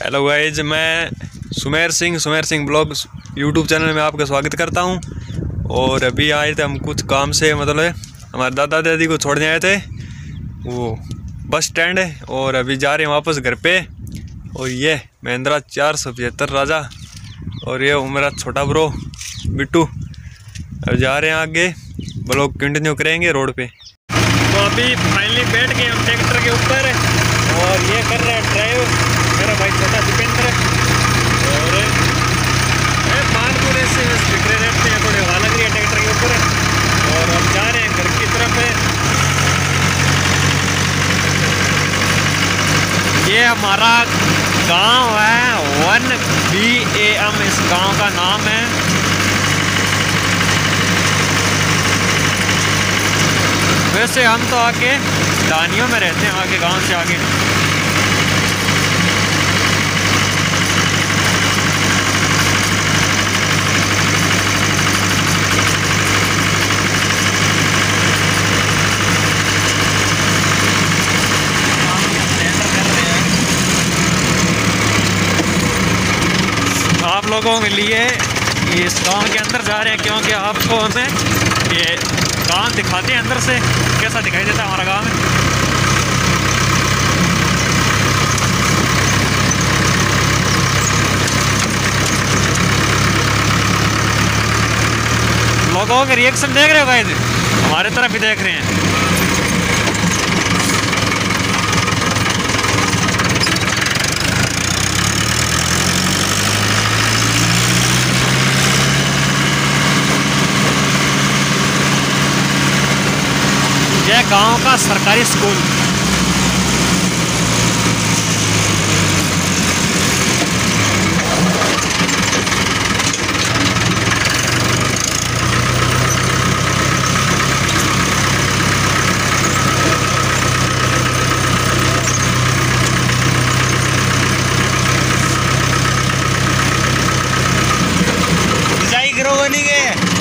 Hello guys, मैं Sumer Singh blog YouTube channel में आपका स्वागत करता हूं। और अभी आए थे हम कुछ काम से, मतलब हमारे दादा दादी को छोड़ने आए थे, वो बस स्टैंड है। और अभी जा रहे हैं वापस घर पे। और ये महिंद्रा 475 राजा और ये मेरा छोटा ब्रो बिट्टू। अब जा रहे हैं आगे, ब्लॉग कंटिन्यू करेंगे रोड पे। तो अभी फाइनली बैठ गए हम ट्रैक्टर के ऊपर और ये कर रहा है ड्राइव मेरा भाई छोटा दीपेंद्र। और मानपुर से बिखरे रहते हैं, थोड़ी हवा लग रही है ट्रैक्टर के ऊपर। और हम जा रहे हैं घर की तरफ। ये हमारा गांव है 1BAM, इस गांव का नाम है। वैसे हम तो आके दानियों में रहते हैं, आगे गांव से आगे। आप लोगों के लिए इस गांव के अंदर जा रहे हैं, क्योंकि आपको हमें ये गांव दिखाते हैं अंदर से कैसा दिखाई देता है हमारा गांव। लोगों के रिएक्शन देख रहे हो गाइस, हमारे तरफ भी देख रहे हैं। यह गांव का सरकारी स्कूल। सिंचाई करो बनी के।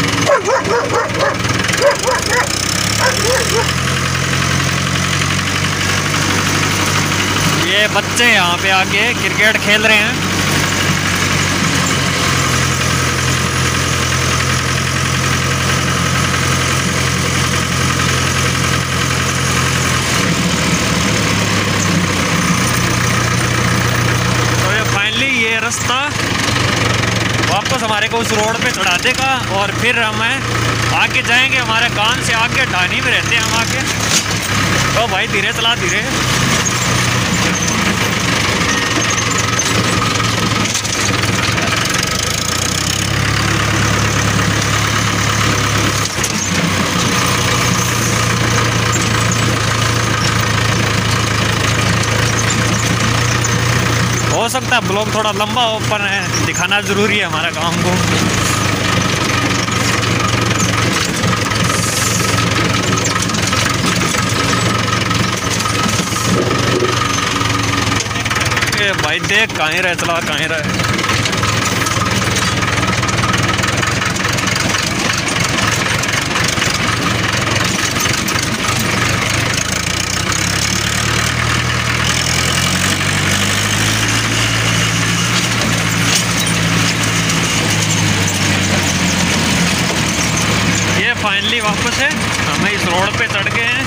ये बच्चे यहाँ पे आके क्रिकेट खेल रहे हैं। तो ये फाइनली ये रास्ता वापस हमारे को उस रोड पे चढ़ा देगा और फिर हमें आगे जाएंगे। हमारे गांव से आगे ढानी में रहते हैं हम आके। तो भाई धीरे चला, धीरे। हो सकता है ब्लॉग थोड़ा लंबा हो, पर दिखाना ज़रूरी है हमारा गांव को। ये भाई देख कहीं रहे, चला कहीं रहे। फाइनली वापस है, हमें इस रोड पे चढ़ गए हैं।